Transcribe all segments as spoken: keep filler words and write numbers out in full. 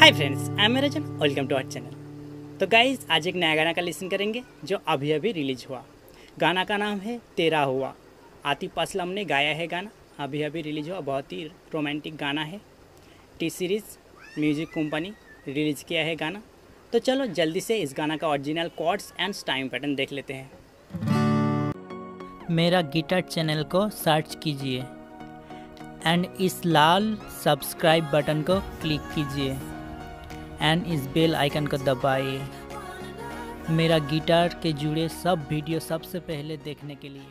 Hi friends, I am Rajan, welcome to our channel. तो guys आज एक नया गाना का लिसन करेंगे जो अभी अभी रिलीज हुआ। गाना का नाम है तेरा हुआ। आतिफ असलम ने गाया है गाना, अभी अभी रिलीज हुआ। बहुत ही रोमांटिक गाना है। T series music company release किया है गाना। तो चलो जल्दी से इस गाना का original chords and time pattern देख लेते हैं। मेरा गिटार चैनल को सर्च कीजिए एंड इस लाल सब्सक्राइब बटन को क्लिक कीजिए एंड इस बेल आइकन को दबाइए मेरा गिटार के जुड़े सब वीडियो सबसे पहले देखने के लिए।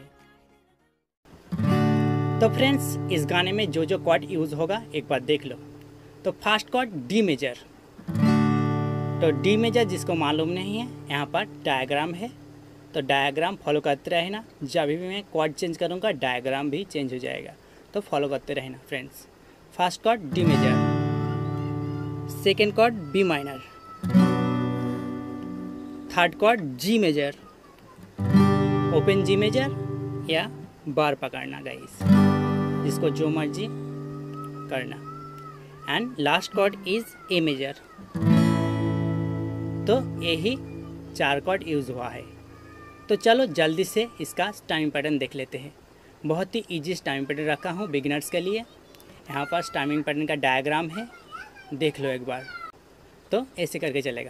तो फ्रेंड्स, इस गाने में जो जो कॉर्ड यूज़ होगा एक बार देख लो। तो फर्स्ट कॉर्ड डी मेजर। तो डी मेजर जिसको मालूम नहीं है, यहाँ पर डायग्राम है, तो डायग्राम फॉलो करते रहना। जब भी मैं कॉर्ड चेंज करूँगा डायग्राम भी चेंज हो जाएगा, तो फॉलो करते रहना friends. First chord D major, second chord B minor, third chord G major, open G major या बार पकड़ना गाइस, जिसको जो मर्जी करना। And last chord is A major. तो यही चार कॉर्ड यूज़ हुआ है। तो चलो जल्दी से इसका टाइम पैटर्न देख लेते हैं। बहुत ही इजी टाइम पैटर्न रखा हूँ बिगिनर्स के लिए। यहाँ पर टाइमिंग पैटर्न का डायग्राम है, देख लो एक बार। तो ऐसे करके चलेगा।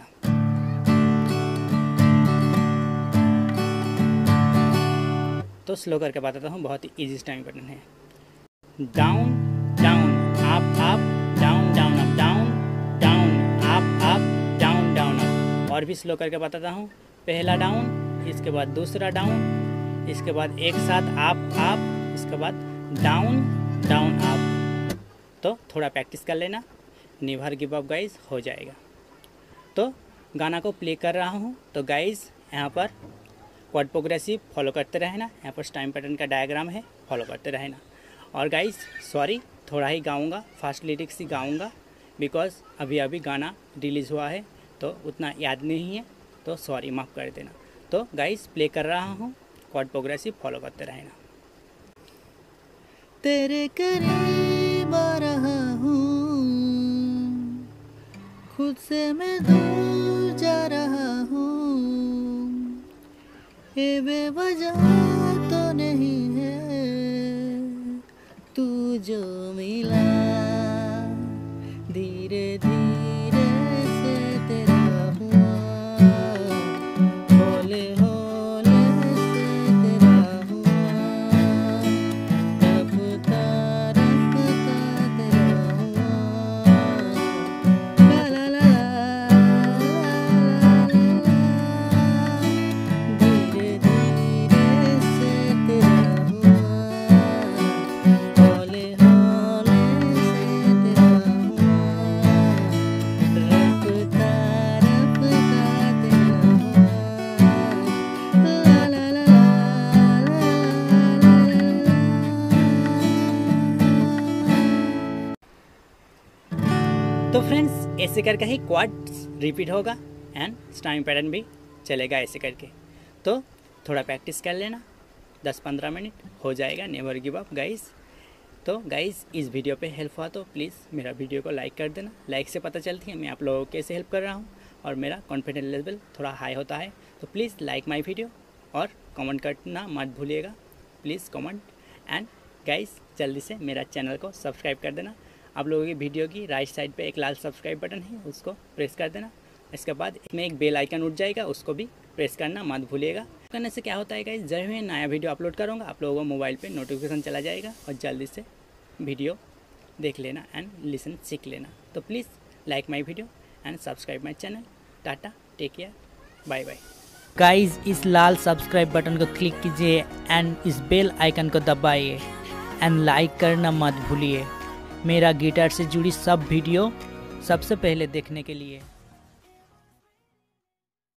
तो स्लो करके बताता हूँ, बहुत ही इजी टाइमिंग पैटर्न है। Down down up up, down down up, down down up up, down down up. और भी स्लो करके बताता हूँ। पहला डाउन, इसके बाद दूसरा डाउन, इसके बाद एक साथ अप अप, इसके बाद डाउन डाउन अप। तो थोड़ा प्रैक्टिस कर लेना, नेवर गिव अप गाइज, हो जाएगा। तो गाना को प्ले कर रहा हूँ। तो गाइज यहाँ पर कॉर्ड प्रोग्रेसिव फॉलो करते रहना। यहाँ पर टाइम पैटर्न का डायग्राम है, फॉलो करते रहना। और गाइज सॉरी, थोड़ा ही गाऊँगा, फास्ट लिरिक्स ही गाऊँगा, बिकॉज अभी अभी गाना रिलीज़ हुआ है तो उतना याद नहीं है, तो सॉरी, माफ़ कर देना। तो गाइज प्ले कर रहा हूँ, कॉर्ड प्रोग्रेसिव फॉलो करते रहना। तेरे करीब आ रहा हूँ, खुद से मैं दूर जा रहा हूँ, ये बेवजह तो नहीं है, तू जो मिला धीरे धीरे से तेरा हुआ, होले होले से तेरा हुआ, रफ्ता रफ्ता तेरा हुआ, ला ला ला ला, धीरे धीरे से तेरा हुआ, होले होले से तेरा हुआ, रफ्ता रफ्ता तेरा हुआ, ला ला ला ला तो फ्रेंड्स, ऐसे करके ही क्वाड्स रिपीट होगा एंड टाइम पैटर्न भी चलेगा ऐसे करके। तो थोड़ा प्रैक्टिस कर लेना, दस पंद्रह मिनट हो जाएगा, नेवर गिव अप गाइस। तो गाइस, इस वीडियो पे हेल्प हुआ तो प्लीज़ मेरा वीडियो को लाइक कर देना। लाइक से पता चलती है मैं आप लोगों को कैसे हेल्प कर रहा हूँ और मेरा कॉन्फिडेंस लेवल थोड़ा हाई होता है। तो प्लीज़ लाइक माई वीडियो और कमेंट करना मत भूलिएगा, प्लीज़ कमेंट। एंड गाइस जल्दी से मेरा चैनल को सब्सक्राइब कर देना। आप लोगों की वीडियो की राइट साइड पे एक लाल सब्सक्राइब बटन है, उसको प्रेस कर देना। इसके बाद इसमें एक बेल आइकन उठ जाएगा, उसको भी प्रेस करना मत भूलिएगा। करने से क्या होता है गाइस, जब मैं नया वीडियो अपलोड करूँगा आप लोगों को मोबाइल पे नोटिफिकेशन चला जाएगा और जल्दी से वीडियो देख लेना एंड लिसन सीख लेना। तो please like my video and subscribe my channel. टाटा, take care, bye bye. Guys, इस लाल सब्सक्राइब बटन को क्लिक कीजिए एंड इस बेल आइकन को दबाइए एंड लाइक करना मत भूलिए मेरा गिटार से जुड़ी सब वीडियो सबसे पहले देखने के लिए।